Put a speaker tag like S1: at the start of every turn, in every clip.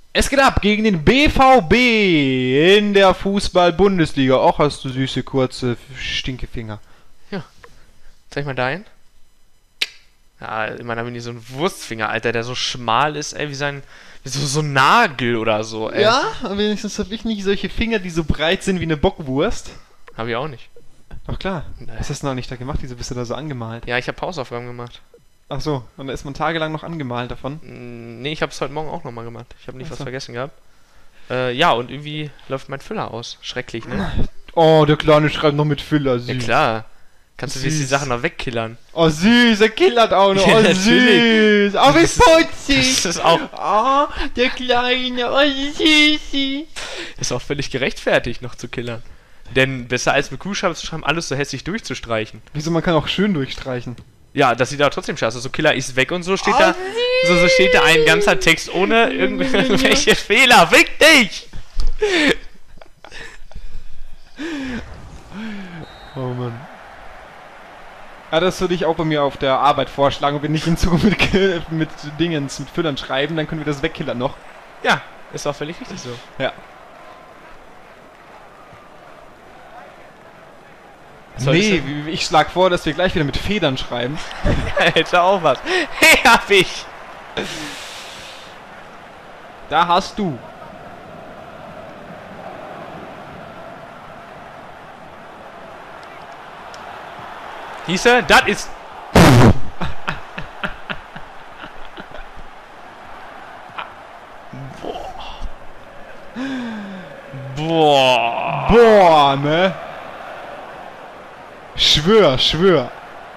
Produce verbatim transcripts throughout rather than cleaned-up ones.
S1: Es geht ab gegen den B V B in der Fußball-Bundesliga. Auch hast du süße, kurze Stinkefinger.
S2: Ja. Zeig mal deinen. Ja, in meiner bin ich so ein Wurstfinger, Alter, der so schmal ist, ey, wie sein... Wie so, so ein Nagel oder so, ey.
S1: Ja, aber wenigstens habe ich nicht solche Finger, die so breit sind wie eine Bockwurst.
S2: Hab ich auch nicht.
S1: Doch klar. Was hast du noch nicht da gemacht? Wieso bist du da so angemalt?
S2: Ja, ich habe Hausaufgaben gemacht.
S1: Ach so, und da ist man tagelang noch angemalt davon?
S2: Mm, Nee, ich habe es heute Morgen auch nochmal gemacht. Ich habe nicht
S1: Ach
S2: was
S1: so.
S2: vergessen gehabt. Äh, ja, und irgendwie läuft mein Füller aus. Schrecklich, ne?
S1: Oh, der Kleine schreibt noch mit Füller, süß.
S2: Ja, klar. Kannst du jetzt die
S1: Süß.
S2: Sachen noch wegkillern.
S1: Oh, süß, er killert auch noch.
S2: Ja,
S1: Oh,
S2: natürlich.
S1: süß. Oh, wie
S2: Das ist-
S1: putzig.
S2: Das ist auch,
S1: Oh, der Kleine, oh, süßi.
S2: ist auch völlig gerechtfertigt, noch zu killern. Denn besser als mit Kuhschreiben zu schreiben, alles so hässlich durchzustreichen.
S1: Wieso, man kann auch schön durchstreichen.
S2: Ja, das sieht aber trotzdem scheiße aus. So Killer ist weg und so steht
S1: Oh,
S2: da. So, so steht da ein ganzer Text ohne irgendw- irgendwelche Fehler. Fick dich!
S1: Oh, Mann. Ja, das würde ich auch bei mir auf der Arbeit vorschlagen. Wenn ich in Zukunft mit, Kill- mit Dingens, mit Füllern schreiben, dann können wir das wegkillern noch.
S2: Ja, ist auch völlig richtig so.
S1: Ja.
S2: Soll ich
S1: Nee, wie- ich schlag vor, dass wir gleich wieder mit Federn schreiben.
S2: Hätte auch was. Hey, hab ich!
S1: Da hast du.
S2: Hieße, das ist. Boah.
S1: Boah, ne? Schwör, schwör.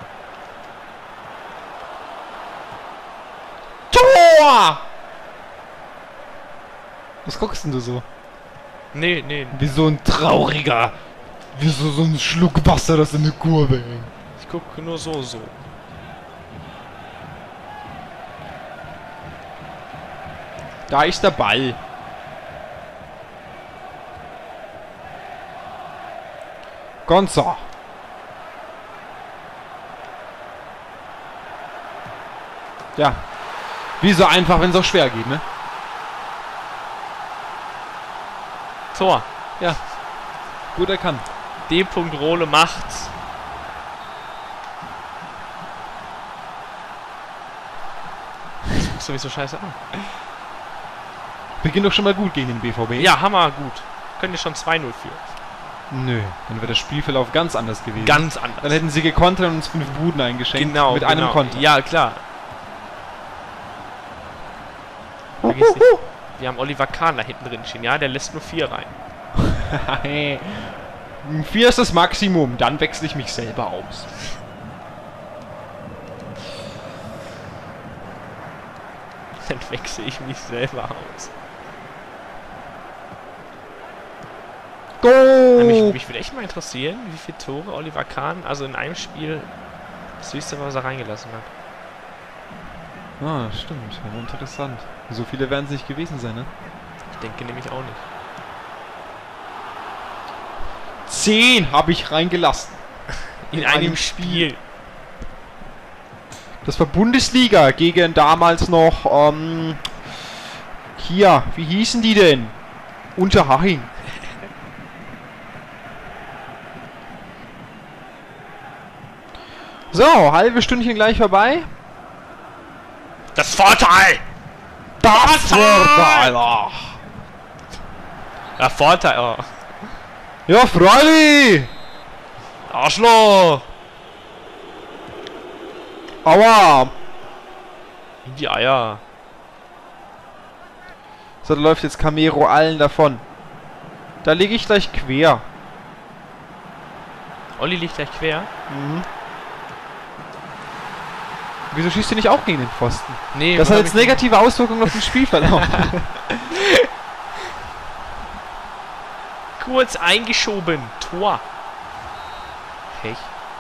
S1: Tor! Was guckst denn du so?
S2: Nee, nee.
S1: Wie so ein trauriger. Wie so, so ein Schluck Wasser, das in eine Kurve hängt.
S2: Ich gucke nur so, so.
S1: Da ist der Ball. Gonza. Ja. Wie so einfach, wenn es auch schwer geht, ne?
S2: Tor.
S1: Ja. Gut erkannt.
S2: D. Rohle macht's. Das guckst du mich so scheiße an.
S1: Beginnt doch schon mal gut gegen den B V B.
S2: Ja, Hammer, gut. Können ihr schon zwei null führen.
S1: Nö, dann wäre der Spielverlauf ganz anders gewesen.
S2: Ganz anders.
S1: Dann hätten sie gekontert und uns fünf Buden eingeschenkt.
S2: Genau,
S1: Mit
S2: genau.
S1: einem Konter.
S2: Ja, klar. Vergiss nicht. Wir haben Oliver Kahn da hinten drin stehen, ja? Der lässt nur vier rein.
S1: Vier ist das Maximum. Dann wechsle ich mich selber aus.
S2: Dann wechsle ich mich selber aus.
S1: Go!
S2: Mich, mich würde echt mal interessieren, wie viele Tore Oliver Kahn, also in einem Spiel, das höchste, was er reingelassen hat.
S1: Ah, stimmt. Ja, interessant. So viele werden es nicht gewesen sein, ne?
S2: Ich denke nämlich auch nicht.
S1: Zehn habe ich reingelassen.
S2: In,
S1: In
S2: einem,
S1: einem
S2: Spiel.
S1: Das war Bundesliga gegen damals noch, ähm, hier, wie hießen die denn? Unterhaching. So, halbe Stündchen gleich vorbei.
S2: Das Vorteil!
S1: Das Vorteil! ach.
S2: Ja, Vorteil, oh.
S1: Ja, Freuli!
S2: Arschloch!
S1: Aua!
S2: In die Eier.
S1: So, da läuft jetzt Camero allen davon. Da liege ich gleich quer.
S2: Olli liegt gleich quer.
S1: Mhm. Wieso schießt du nicht auch gegen den Pfosten?
S2: Nee,
S1: Das
S2: wo
S1: hat
S2: hab
S1: jetzt
S2: ich-
S1: negative Auswirkungen auf den Spielverlauf.
S2: Kurz eingeschoben. Tor. Pech.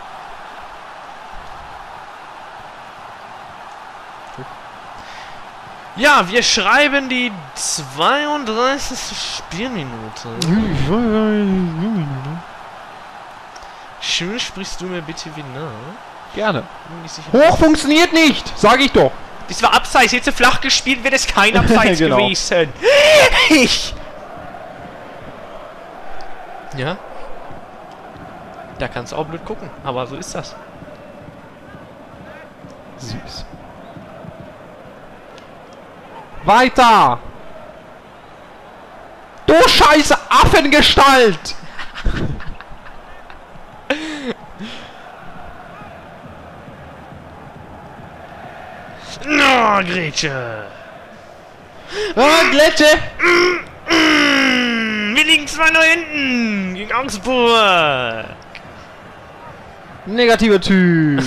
S2: Ja, wir schreiben die zweiunddreißigste Spielminute. Schön sprichst du mir bitte wie nah.
S1: Gerne.
S2: Bin nicht sicher.
S1: Hoch funktioniert nicht, sag ich doch.
S2: Das war abseits. Jetzt flach gespielt, wäre das kein Abseits
S1: Genau.
S2: gewesen. Ich. Ja. Da kannst du auch blöd gucken, aber so ist das.
S1: Süß. Weiter! Du scheiße Affengestalt!
S2: Na, Grätsche!
S1: Ah, Gletsche!
S2: Mm, wir liegen zwei null hinten gegen Augsburg.
S1: Negativer Typ.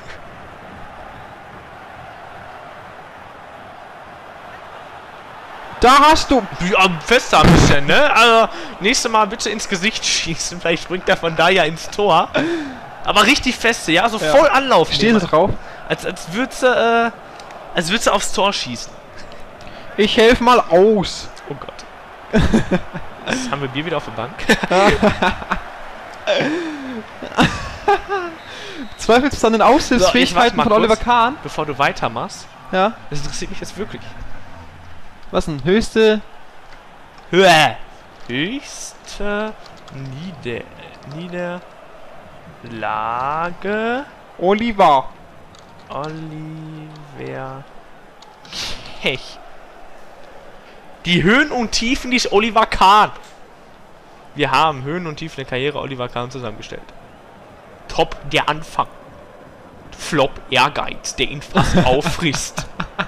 S1: Da hast du...
S2: Ja, fester ein bisschen, ne? Also, nächstes Mal bitte ins Gesicht schießen. Vielleicht springt er von da ja ins Tor. Aber richtig feste, ja? So
S1: Ja.
S2: voll Anlauf.
S1: Stehst du drauf?
S2: Als, als würdest du, äh, als würdest du aufs Tor schießen.
S1: Ich helf mal aus.
S2: Oh Gott. Jetzt haben wir Bier wieder auf der Bank.
S1: Zweifelst du an den Aushilfsfähigkeiten
S2: So,
S1: von
S2: jetzt warte mal
S1: Oliver
S2: kurz.
S1: Kahn?
S2: Bevor du weitermachst,
S1: Ja.
S2: das interessiert mich jetzt wirklich.
S1: Was denn? Höchste...
S2: Höhe. Höchste Nieder... Niederlage...
S1: Oliver.
S2: Oliver Kech. Die Höhen und Tiefen des Oliver Kahn. Wir haben Höhen und Tiefen der Karriere Oliver Kahn zusammengestellt. Top der Anfang. Flop Ehrgeiz, der ihn fast auffrisst.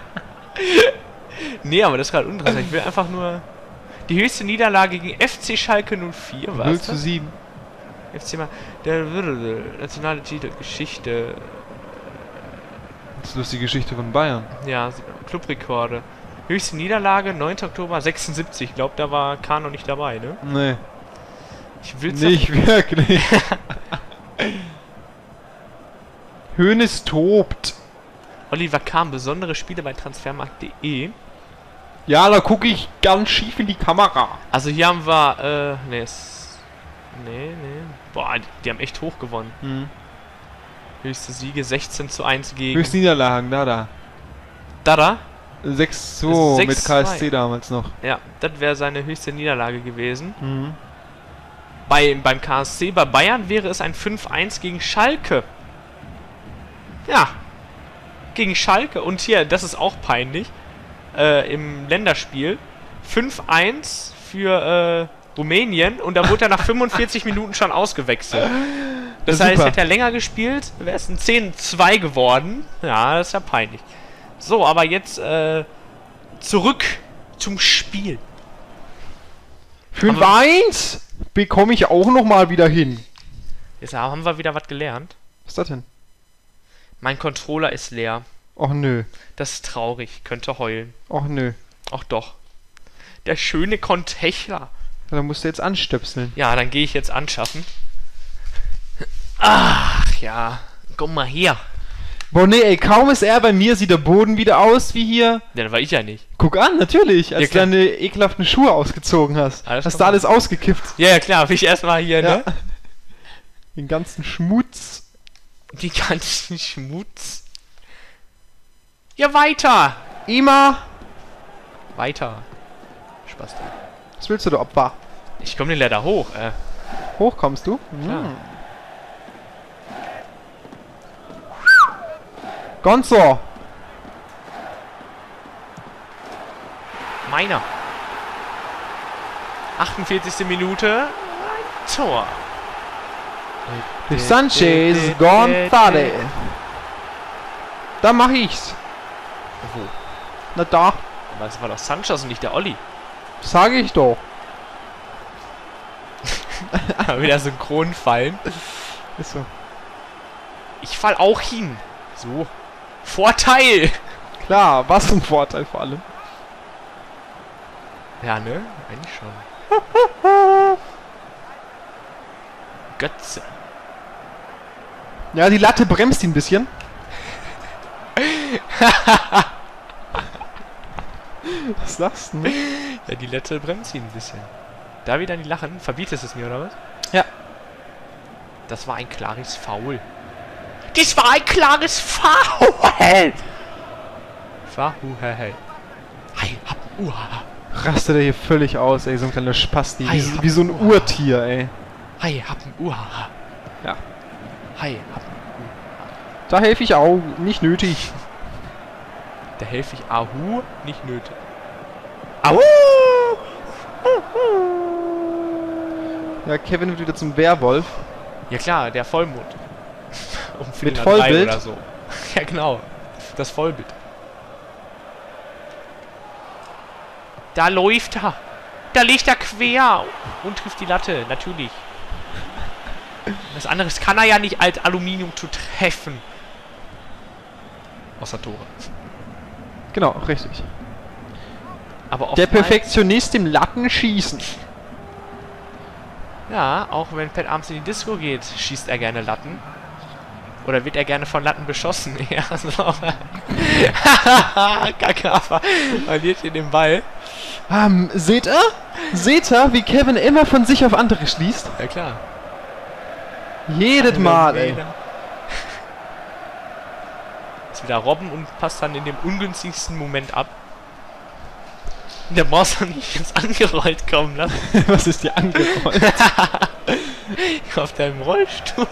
S2: Nee, aber das ist gerade uninteressant. Ich will einfach nur... Die höchste Niederlage gegen F C Schalke null vier,
S1: null
S2: was?
S1: zu sieben.
S2: F C mal... Der nationale Titel, Geschichte...
S1: Das ist lustige Geschichte von Bayern.
S2: Ja, Clubrekorde. Höchste Niederlage, neunter Oktober sechsundsiebzig. Ich glaube, da war Kahn noch nicht dabei, ne?
S1: Nee.
S2: Ich will's
S1: Nicht wirklich. Hönes tobt.
S2: Oliver Kahn, besondere Spiele bei transfermarkt punkt de.
S1: Ja, da gucke ich ganz schief in die Kamera.
S2: Also hier haben wir, äh, ne, es... Nee, nee. Boah, die, die haben echt hoch gewonnen.
S1: Mhm.
S2: Höchste Siege, sechzehn zu eins gegen...
S1: Höchste Niederlagen, da, da.
S2: Dada?
S1: sechs zu zwei mit
S2: sechs
S1: K S
S2: zwei.
S1: C damals noch.
S2: Ja, das wäre seine höchste Niederlage gewesen.
S1: Mhm.
S2: Bei, beim K S C, bei Bayern wäre es ein fünf eins gegen Schalke. Ja. Gegen Schalke. Und hier, das ist auch peinlich. Äh, im Länderspiel. fünf eins für äh, Rumänien. Und da wurde er nach fünfundvierzig Minuten schon ausgewechselt. Das
S1: Ja,
S2: heißt,
S1: super.
S2: hätte er länger gespielt, wäre es ein zehn zwei geworden. Ja, das ist ja peinlich. So, aber jetzt äh, zurück zum Spiel.
S1: fünf eins bekomme ich auch noch mal wieder hin.
S2: Jetzt haben wir wieder was gelernt.
S1: Was ist das denn?
S2: Mein Controller ist leer.
S1: Och nö.
S2: Das ist traurig. Könnte heulen.
S1: Och nö.
S2: Ach doch. Der schöne Controller.
S1: Da musst du jetzt anstöpseln.
S2: Ja, dann gehe ich jetzt anschaffen. Ach ja. Komm mal her.
S1: Boah, nee, ey, kaum ist er bei mir, sieht der Boden wieder aus wie hier.
S2: Ja, dann war ich ja nicht.
S1: Guck an, natürlich, als
S2: Ja,
S1: du
S2: klar.
S1: deine ekelhaften Schuhe ausgezogen hast.
S2: Alles
S1: hast du
S2: klar.
S1: alles ausgekippt.
S2: Ja, ja klar. Hab ich erstmal hier,
S1: Ja.
S2: ne?
S1: Den ganzen Schmutz.
S2: Die ganzen Schmutz. Ja, weiter.
S1: Ima,
S2: Weiter. Spaß.
S1: was willst du, du Opfer?
S2: Ich komme den leider hoch, äh.
S1: Hoch kommst du?
S2: Klar.
S1: Hm. Gonzo.
S2: Meiner. achtundvierzigste Minute. Ein Tor.
S1: Sanchez González. Da mach ich's.
S2: Wo?
S1: Na da,
S2: Aber es war doch Sanchez und nicht der Olli.
S1: sage ich doch.
S2: Wieder synchron fallen.
S1: Ist so.
S2: Ich fall auch hin. So. Vorteil.
S1: Klar, was ein Vorteil vor allem.
S2: Ja, ne? Eigentlich schon. Götze.
S1: Ja, die Latte bremst ihn ein bisschen. Was lachst du?
S2: Ja, die Lette bremst ihn ein bisschen. Da wieder die Lachen. Verbietest es mir, oder was?
S1: Ja.
S2: Das war ein klares Foul. Das war ein klares Foul! Fa, hu, he, hey. Hi, hab, uha.
S1: Rastet er hier völlig aus, ey, so ein kleiner Spasti.
S2: Hi,
S1: Wie,
S2: hab-
S1: wie so ein Urtier, ey.
S2: Hi, hab, uha.
S1: Ja.
S2: Hi, hab,
S1: Da helfe ich auch, nicht nötig.
S2: da helfe ich Ahu, nicht nötig. Ahu!
S1: Ja, Kevin wird wieder zum Werwolf.
S2: Ja klar, der Vollmond. Um
S1: Mit
S2: Viertel nach drei
S1: Vollbild?
S2: oder so. Ja genau, das Vollbild. Da läuft er. Da liegt er quer und trifft die Latte, natürlich. Das andere kann er ja nicht als Aluminium zu treffen. Außer Tore.
S1: Genau, richtig.
S2: Aber
S1: Der
S2: oftmals-
S1: Perfektionist im Lattenschießen.
S2: Ja, auch wenn Pat abends in die Disco geht, schießt er gerne Latten. Oder wird er gerne von Latten beschossen? Ja, so. Kakafa verliert hier den Ball.
S1: Ähm, seht ihr? Seht ihr, wie Kevin immer von sich auf andere schließt?
S2: Ja klar.
S1: Jedes Mal, ey.
S2: Ist wieder Robben und passt dann in dem ungünstigsten Moment ab. Der brauchst du nicht ins angerollt kommen lassen.
S1: Was ist dir angerollt?
S2: Auf deinem Rollstuhl.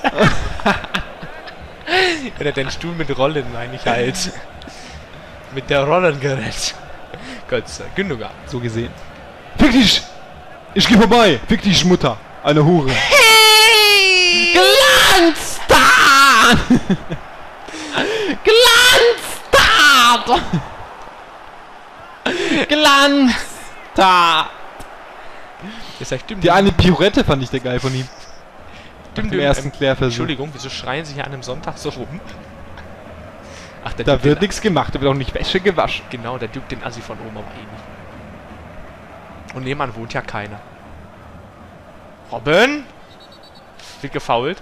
S2: Oder dein Stuhl mit Rollen, meine ich halt. Mit der Rollengerät. Gott sei Gündogan.
S1: So gesehen. Fick dich! Ich geh vorbei! Fick dich, Mutter! Eine Hure!
S2: Hey!
S1: Glanztag! Glanztag! Glanztag!
S2: Ist ja stimmt.
S1: Die eine Pirouette fand ich der geil von ihm.
S2: Stimmt,
S1: Im ersten
S2: ähm,
S1: Klärversuch.
S2: Entschuldigung, wieso schreien Sie hier an einem Sonntag so rum? Ach, der
S1: Da
S2: Duke
S1: wird
S2: den,
S1: nichts gemacht, da wird auch nicht Wäsche gewaschen.
S2: Genau, der Duke den Assi von oben aber eh nicht. Und nebenan wohnt ja keiner. Robin? Wird gefoult.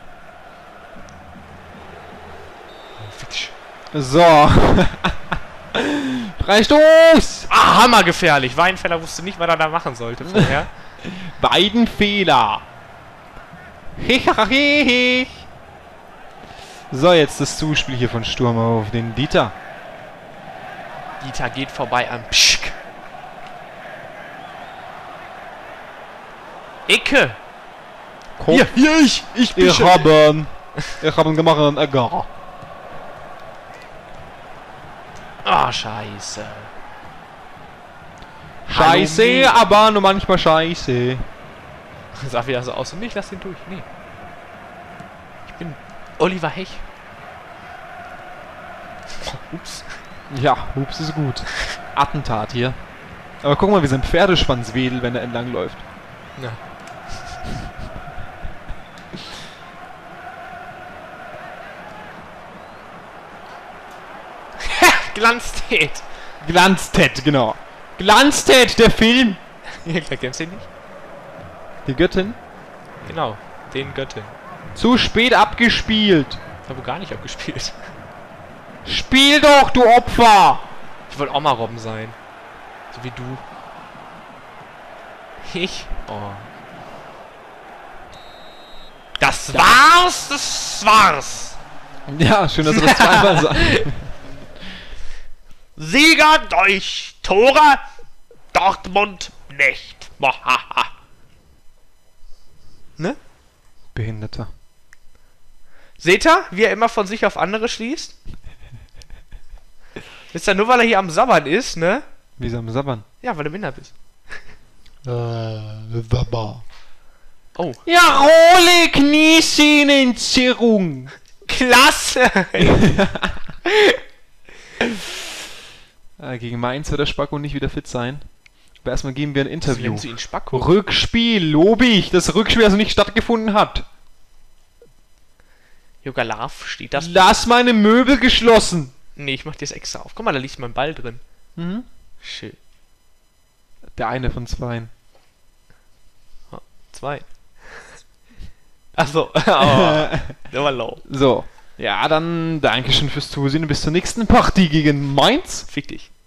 S2: Oh, fick dich.
S1: So. Freistoß!
S2: Ah, hammergefährlich. Weinfeller wusste nicht, was er da machen sollte vorher.
S1: Beiden Fehler. So, jetzt das Zuspiel hier von Sturm auf den Dieter.
S2: Dieter geht vorbei an Pschk. Ecke.
S1: Komm.
S2: Hier, hier ich. Ich bin
S1: Ich
S2: schon-
S1: haben. Ich haben gemacht. Egal.
S2: Ah, scheiße.
S1: Scheiße,
S2: Hallo,
S1: aber nur manchmal scheiße.
S2: sah wieder so aus. Und ich lass den durch. Nee. Ich bin Oliver Hech. Oh, ups.
S1: Ja, Hups ist gut. Attentat hier. Aber guck mal, wie sein Pferdeschwanz wedelt, wenn er entlang läuft.
S2: Ja. Glanztät.
S1: Glanztät, genau. Glanztät, der Film.
S2: Ja, klar, kennst du den nicht?
S1: Die Göttin.
S2: Genau, den Göttin.
S1: Zu spät abgespielt.
S2: Ich habe gar nicht abgespielt.
S1: Spiel doch, du Opfer.
S2: Ich wollte auch mal Robben sein. So wie du. Ich? Oh. Das war's, das war's.
S1: Ja, schön, dass du das zweimal sagst.
S2: Sieger durch Tore, Dortmund nicht. Ne?
S1: Behinderter.
S2: Seht ihr, wie er immer von sich auf andere schließt? Ist ja nur, weil er hier am Sabbern ist, ne?
S1: Wie am Sabbern.
S2: Ja, weil du behindert bist.
S1: Äh, Sabber.
S2: Oh.
S1: Ja, Ole Kniesehnenzerrung.
S2: Klasse!
S1: Äh, gegen Mainz wird der Spacko nicht wieder fit sein. Aber erstmal geben wir ein Interview.
S2: Nennen Sie ihn Spacko?
S1: Rückspiel, lobe ich. Das Rückspiel, also nicht stattgefunden hat.
S2: Jogalaf, steht das?
S1: Lass meine Möbel geschlossen.
S2: Nee, ich mach dir das extra auf. Guck mal, da liegt mein Ball drin.
S1: Mhm.
S2: Schön.
S1: Der eine von zweien.
S2: Zwei. Achso. Oh, der war low.
S1: So. Ja, dann Dankeschön fürs Zusehen. Bis zur nächsten Partie gegen Mainz.
S2: Fick dich.